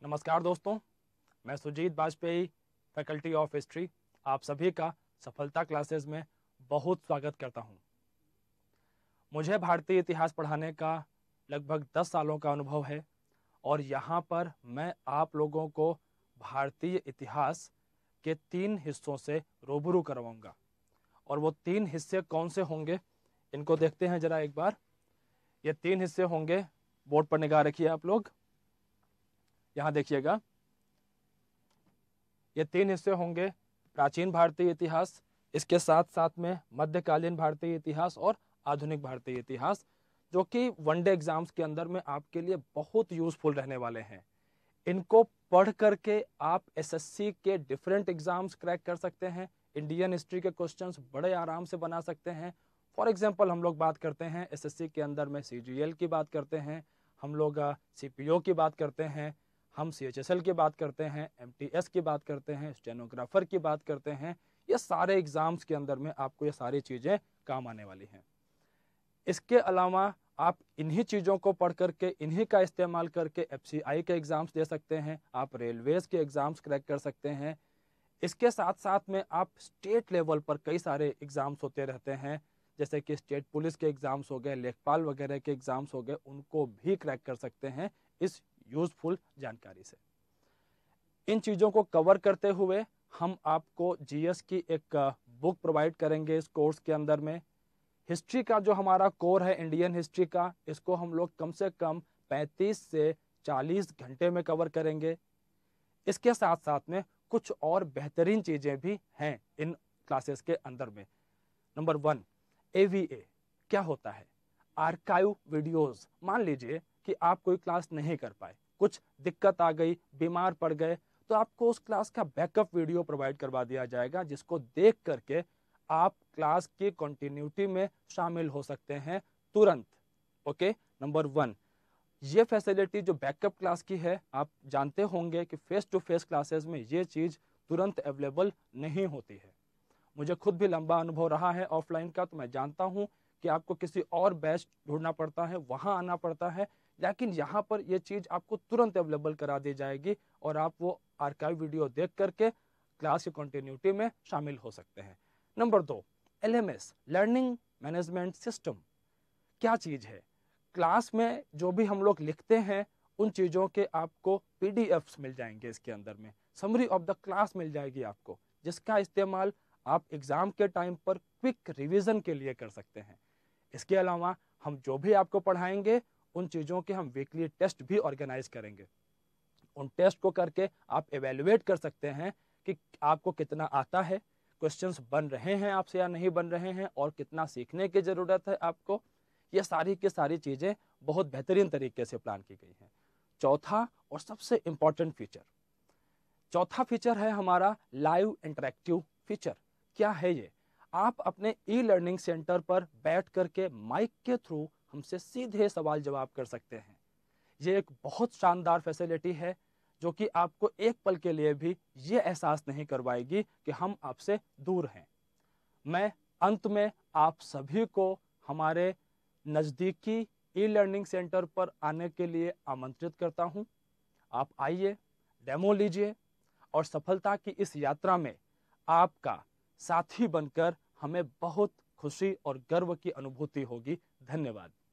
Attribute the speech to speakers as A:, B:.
A: नमस्कार दोस्तों, मैं Sujeet Bajpai, faculty of history, आप सभी का सफलता क्लासेस में बहुत स्वागत करता हूं। मुझे भारतीय इतिहास पढ़ाने का लगभग 10 सालों का अनुभव है और यहाँ पर मैं आप लोगों को भारतीय इतिहास के 3 हिस्सों से रूबरू करवाऊंगा। और वो 3 हिस्से कौन से होंगे, इनको देखते हैं जरा एक बार। ये 3 हिस्से होंगे, बोर्ड पर निगाह रखिए आप लोग, यहाँ देखिएगा। ये 3 हिस्से होंगे, प्राचीन भारतीय इतिहास, इसके साथ साथ में मध्यकालीन भारतीय इतिहास और आधुनिक भारतीय इतिहास, जो कि वनडे एग्जाम्स के अंदर में आपके लिए बहुत यूजफुल रहने वाले हैं। इनको पढ़ करके आप एसएससी के डिफरेंट एग्जाम्स क्रैक कर सकते हैं। इंडियन हिस्ट्री के क्वेश्चंस बड़े आराम से बना सकते हैं। फॉर एग्जांपल हम लोग बात करते हैं एसएससी के अंदर में सीजीएल की बात करते हैं, हम लोग सीपीओ की बात करते हैं, हम सीएचएसएल की बात करते हैं, एमटीएस की बात करते हैं, स्टेनोग्राफर की बात करते हैं। ये सारे एग्जाम्स के अंदर में आपको ये सारी चीज़ें काम आने वाली हैं। इसके अलावा आप इन्हीं चीज़ों को पढ़ करके, इन्हीं का इस्तेमाल करके एफसीआई के एग्ज़ाम्स दे सकते हैं, आप रेलवेज़ के एग्ज़ाम्स क्रैक कर सकते हैं। इसके साथ साथ में आप स्टेट लेवल पर कई सारे एग्ज़ाम्स होते रहते हैं, जैसे कि स्टेट पुलिस के एग्ज़ाम्स हो गए, लेखपाल वगैरह के एग्ज़ाम्स हो गए, उनको भी क्रैक कर सकते हैं इस यूज़फुल जानकारी से। इन चीज़ों को कवर करते हुए हम आपको जीएस की एक बुक प्रोवाइड करेंगे इस कोर्स के अंदर में। हिस्ट्री का जो हमारा कोर है इंडियन हिस्ट्री का, इसको हम लोग कम से कम 35 से 40 घंटे में कवर करेंगे। इसके साथ साथ में कुछ और बेहतरीन चीज़ें भी हैं इन क्लासेस के अंदर में। नंबर 1, एवीए क्या होता है? Archive videos. मान लीजिए कि आप कोई क्लास नहीं कर पाए, कुछ दिक्कत आ गई, बीमार पड़ गए, तो आपको उस क्लास का बैकअप वीडियो प्रोवाइड करवा दिया जाएगा, जिसको देख करके आप क्लास की कंटिन्यूटी में शामिल हो सकते हैं तुरंत। ओके, नंबर 1, ये फैसिलिटी जो बैकअप क्लास की है, आप जानते होंगे कि फेस टू फेस क्लासेस में ये चीज़ तुरंत अवेलेबल नहीं होती है। मुझे खुद भी लंबा अनुभव रहा है ऑफलाइन का, तो मैं जानता हूँ कि आपको किसी और बैच ढूंढना पड़ता है, वहाँ आना पड़ता है, लेकिन यहाँ पर ये चीज़ आपको तुरंत अवेलेबल करा दी जाएगी और आप वो आर्काइव वीडियो देख करके क्लास की कंटिन्यूटी में शामिल हो सकते हैं। Number 2, LMS, learning management system. क्या चीज़ है? क्लास में जो भी हम लोग लिखते हैं, उन चीज़ों के आपको पीडीएफ्स मिल जाएंगे, इसके अंदर में समरी ऑफ द क्लास मिल जाएगी आपको, जिसका इस्तेमाल आप एग्ज़ाम के टाइम पर क्विक रिवीजन के लिए कर सकते हैं। इसके अलावा हम जो भी आपको पढ़ाएंगे, उन चीज़ों के हम वीकली टेस्ट भी ऑर्गेनाइज करेंगे। उन टेस्ट को करके आप एवेल्युएट कर सकते हैं कि आपको कितना आता है, क्वेश्चंस बन रहे हैं आपसे या नहीं बन रहे हैं, और कितना सीखने की ज़रूरत है आपको। ये सारी की सारी चीज़ें बहुत बेहतरीन तरीके से प्लान की गई हैं। चौथा और सबसे इम्पॉर्टेंट फीचर, चौथा फीचर है हमारा लाइव इंटरेक्टिव फीचर। क्या है ये? आप अपने ई लर्निंग सेंटर पर बैठ करके माइक के थ्रू हमसे सीधे सवाल जवाब कर सकते हैं। ये एक बहुत शानदार फैसिलिटी है, जो कि आपको एक पल के लिए भी ये एहसास नहीं करवाएगी कि हम आपसे दूर हैं। मैं अंत में आप सभी को हमारे नज़दीकी ई लर्निंग सेंटर पर आने के लिए आमंत्रित करता हूं। आप आइए, डेमो लीजिए और सफलता की इस यात्रा में आपका साथी बनकर हमें बहुत खुशी और गर्व की अनुभूति होगी। धन्यवाद।